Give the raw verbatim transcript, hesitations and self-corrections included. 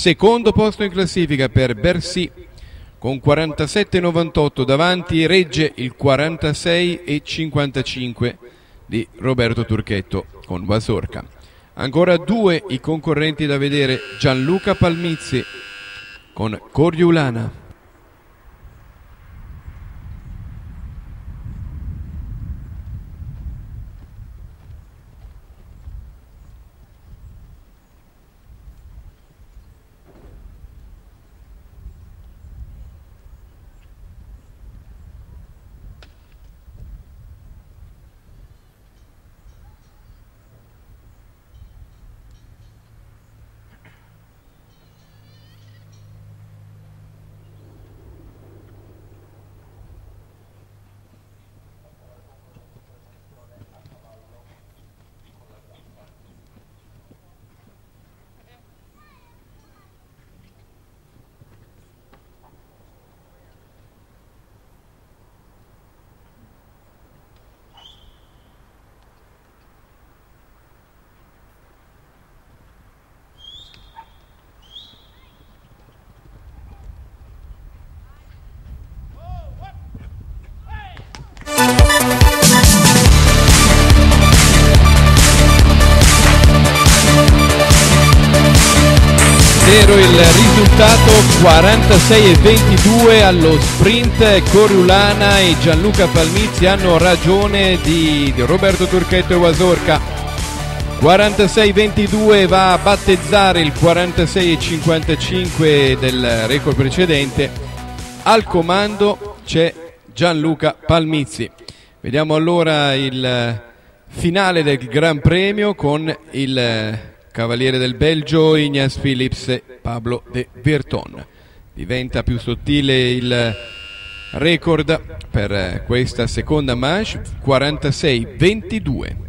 Secondo posto in classifica per Bercy con quarantasette novantotto, davanti regge il quarantasei e cinquantacinque di Roberto Turchetto con Wasorka. Ancora due i concorrenti da vedere: Gianluca Palmizzi con Coriolana. Il risultato quarantasei e ventidue allo sprint. Coriolana e Gianluca Palmizzi hanno ragione di, di Roberto Turchetto e Wasorka. quarantasei ventidue va a battezzare il quarantasei e cinquantacinque del record precedente. Al comando c'è Gianluca Palmizzi. Vediamo allora il finale del Gran Premio con il cavaliere del Belgio Ignace Philips e Pablo de Virton. Diventa più sottile il record per questa seconda manche, quarantasei ventidue.